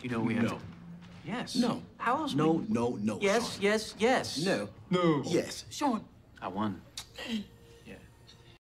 You know we have No. to... Yes. No. How else No, would... no, no, Yes, Sean. yes, yes. No. No. Yes. Sean. I won.